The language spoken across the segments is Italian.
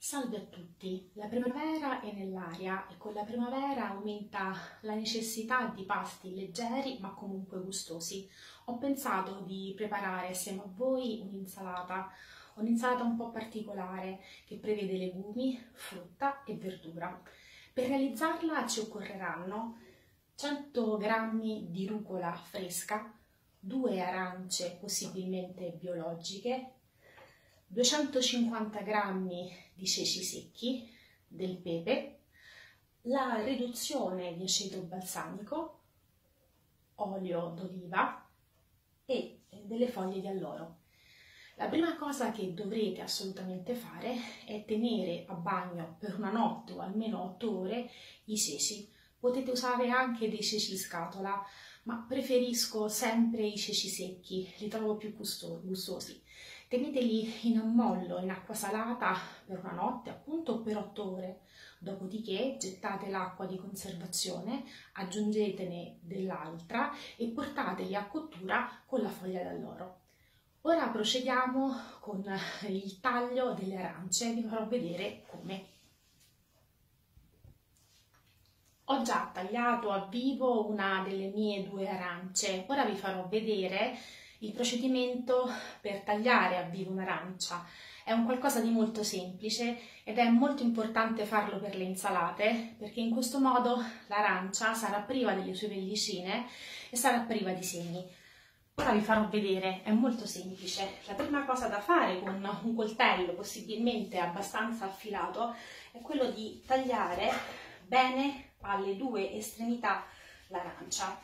Salve a tutti! La primavera è nell'aria e con la primavera aumenta la necessità di pasti leggeri ma comunque gustosi. Ho pensato di preparare assieme a voi un'insalata un po' particolare che prevede legumi, frutta e verdura. Per realizzarla ci occorreranno 100 g di rucola fresca, 2 arance possibilmente biologiche, 250 g di ceci secchi, del pepe, la riduzione di aceto balsamico, olio d'oliva e delle foglie di alloro. La prima cosa che dovrete assolutamente fare è tenere a bagno per una notte o almeno 8 ore i ceci. Potete usare anche dei ceci in scatola, ma preferisco sempre i ceci secchi, li trovo più gustosi. Teneteli in ammollo in acqua salata per una notte, appunto per 8 ore. Dopodiché gettate l'acqua di conservazione, aggiungetene dell'altra e portateli a cottura con la foglia d'alloro. Ora procediamo con il taglio delle arance, vi farò vedere come. Ho già tagliato a vivo una delle mie 2 arance, ora vi farò vedere il procedimento per tagliare a vivo un'arancia. È un qualcosa di molto semplice ed è molto importante farlo per le insalate, perché in questo modo l'arancia sarà priva delle sue pellicine e sarà priva di semi. Ora vi farò vedere, è molto semplice. La prima cosa da fare con un coltello possibilmente abbastanza affilato è quello di tagliare bene alle 2 estremità l'arancia,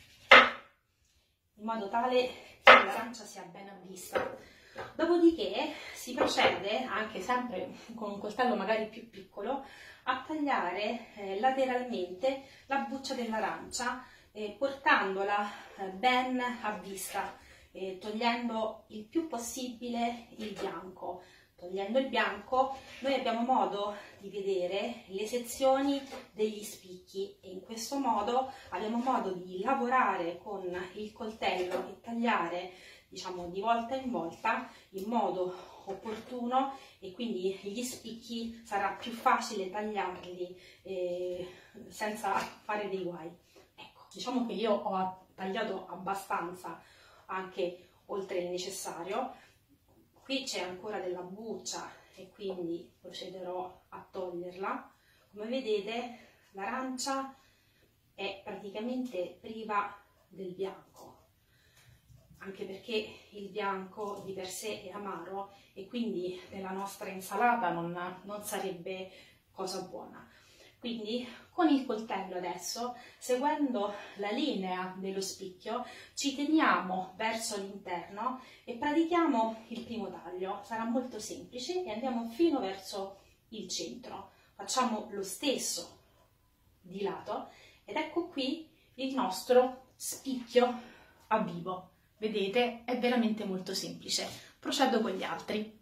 in modo tale che l'arancia sia ben a vista. Dopodiché si procede, anche sempre con un coltello magari più piccolo, a tagliare lateralmente la buccia dell'arancia, portandola ben a vista, togliendo il più possibile il bianco. Togliendo il bianco noi abbiamo modo di vedere le sezioni degli spicchi e in questo modo abbiamo modo di lavorare con il coltello e tagliare, diciamo, di volta in volta in modo opportuno, e quindi gli spicchi sarà più facile tagliarli senza fare dei guai. Ecco, diciamo che io ho tagliato abbastanza, anche oltre il necessario. Qui c'è ancora della buccia e quindi procederò a toglierla. Come vedete, l'arancia è praticamente priva del bianco, anche perché il bianco di per sé è amaro e quindi nella nostra insalata non sarebbe cosa buona. Quindi con il coltello adesso, seguendo la linea dello spicchio, ci teniamo verso l'interno e pratichiamo il primo taglio. Sarà molto semplice e andiamo fino verso il centro. Facciamo lo stesso di lato ed ecco qui il nostro spicchio a vivo. Vedete, è veramente molto semplice. Procedo con gli altri.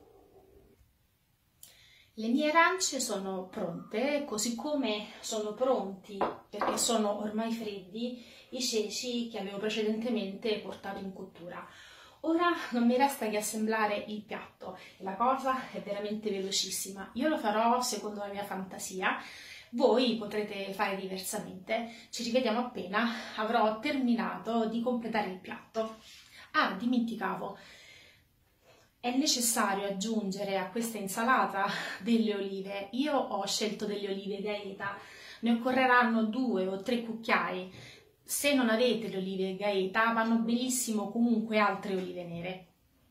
Le mie arance sono pronte, così come sono pronti, perché sono ormai freddi, i ceci che avevo precedentemente portato in cottura. Ora non mi resta che assemblare il piatto, la cosa è veramente velocissima. Io lo farò secondo la mia fantasia, voi potrete fare diversamente. Ci rivediamo appena avrò terminato di completare il piatto. Ah, dimenticavo. È necessario aggiungere a questa insalata delle olive. Io ho scelto delle olive Gaeta, ne occorreranno 2 o 3 cucchiai. Se non avete le olive Gaeta vanno benissimo comunque altre olive nere.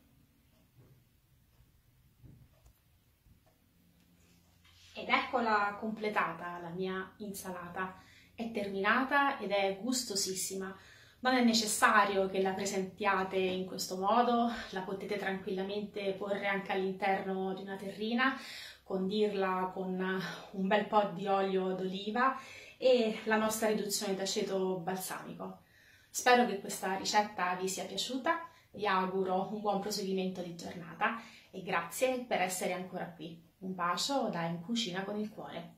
Ed eccola completata la mia insalata. È terminata ed è gustosissima. Non è necessario che la presentiate in questo modo, la potete tranquillamente porre anche all'interno di una terrina, condirla con un bel po' di olio d'oliva e la nostra riduzione d'aceto balsamico. Spero che questa ricetta vi sia piaciuta, vi auguro un buon proseguimento di giornata e grazie per essere ancora qui. Un bacio da In Cucina con il Cuore.